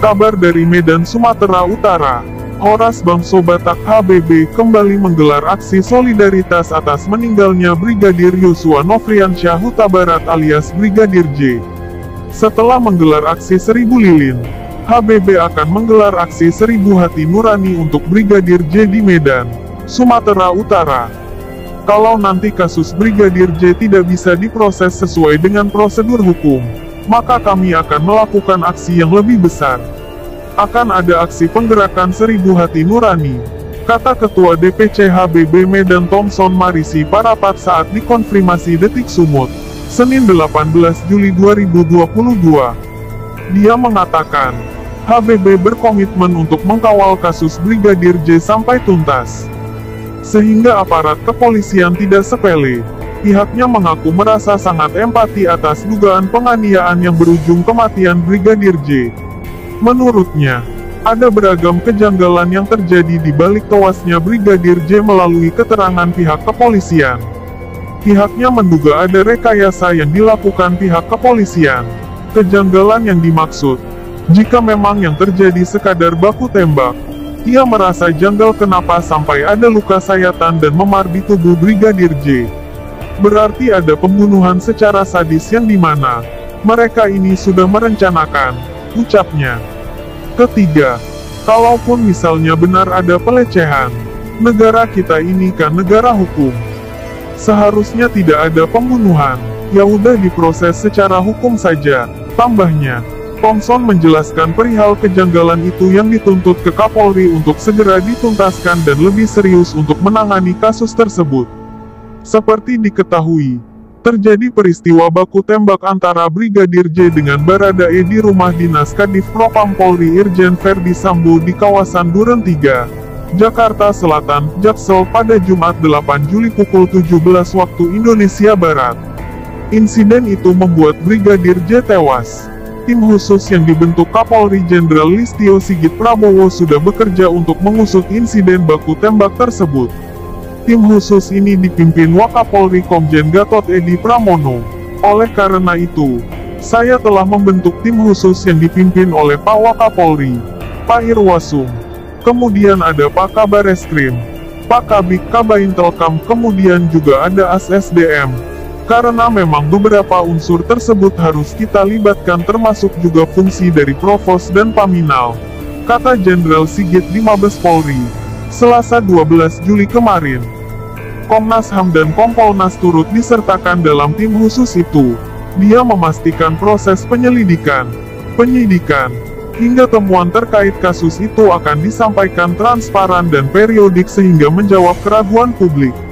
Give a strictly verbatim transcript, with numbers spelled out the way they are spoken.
Kabar dari Medan, Sumatera Utara. Horas Bangso Batak H B B kembali menggelar aksi solidaritas atas meninggalnya Brigadir Yosua Nofriansyah Huta Barat alias Brigadir J. Setelah menggelar aksi Seribu Lilin, H B B akan menggelar aksi Seribu Hati Nurani untuk Brigadir J di Medan, Sumatera Utara. Kalau nanti kasus Brigadir J tidak bisa diproses sesuai dengan prosedur hukum, maka kami akan melakukan aksi yang lebih besar. Akan ada aksi penggerakan Seribu Hati Nurani, kata Ketua D P C H B B Medan Thomson Marisi Parapat saat dikonfirmasi Detik Sumut, Senin delapan belas Juli dua ribu dua puluh dua. Dia mengatakan, H B B berkomitmen untuk mengkawal kasus Brigadir J sampai tuntas. Sehingga aparat kepolisian tidak sepele. Pihaknya mengaku merasa sangat empati atas dugaan penganiayaan yang berujung kematian Brigadir J. Menurutnya, ada beragam kejanggalan yang terjadi di balik tewasnya Brigadir J melalui keterangan pihak kepolisian. Pihaknya menduga ada rekayasa yang dilakukan pihak kepolisian. Kejanggalan yang dimaksud, jika memang yang terjadi sekadar baku tembak, ia merasa janggal kenapa sampai ada luka sayatan dan memar di tubuh Brigadir J. Berarti ada pembunuhan secara sadis yang dimana mereka ini sudah merencanakan, ucapnya. Ketiga, kalaupun misalnya benar ada pelecehan, negara kita ini kan negara hukum. Seharusnya tidak ada pembunuhan, ya udah diproses secara hukum saja, tambahnya. Thomson menjelaskan perihal kejanggalan itu yang dituntut ke Kapolri untuk segera dituntaskan dan lebih serius untuk menangani kasus tersebut. Seperti diketahui, terjadi peristiwa baku tembak antara Brigadir J dengan Baradae di rumah dinas Kadif Propam Polri Irjen Verdi Sambo di kawasan Duren tiga, Jakarta Selatan, Jaksel pada Jumat delapan Juli pukul tujuh belas waktu Indonesia Barat. Insiden itu membuat Brigadir J tewas. Tim khusus yang dibentuk Kapolri Jenderal Listio Sigit Prabowo sudah bekerja untuk mengusut insiden baku tembak tersebut. Tim khusus ini dipimpin Wakapolri Komjen Gatot Edi Pramono. Oleh karena itu, saya telah membentuk tim khusus yang dipimpin oleh Pak Wakapolri, Pak Irwasum, kemudian ada Pak Kabareskrim, Pak Kabik Kabaintelkam, kemudian juga ada A S S D M. Karena memang beberapa unsur tersebut harus kita libatkan termasuk juga fungsi dari Provos dan Paminal, kata Jenderal Sigit di Mabes Polri, Selasa dua belas Juli kemarin. Komnas H A M dan Kompolnas turut disertakan dalam tim khusus itu. Dia memastikan proses penyelidikan, penyidikan, hingga temuan terkait kasus itu akan disampaikan transparan dan periodik sehingga menjawab keraguan publik.